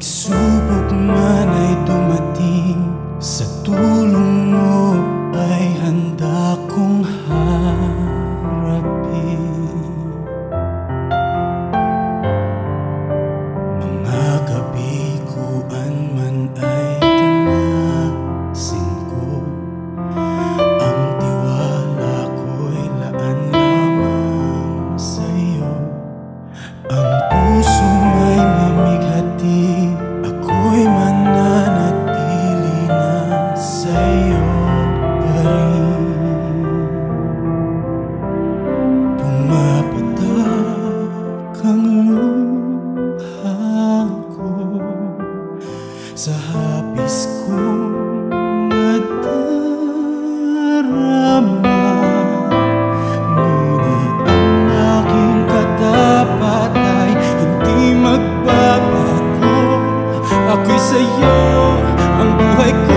pagsubok man ay dumating, sa tulong mo ay handa kong harapin. Mga gabi kuan man ay tanasin ko, ang tiwala ko'y laan lamang sa'yo. Ang puso may mamighati, ako'y mananatili na sa'yo pa rin. Pumapatak ang luha ko sa hapis kong nadarama, ngunit ang aking katapat ay hindi magbabago. Ako'y sa'yo, ang buhay ko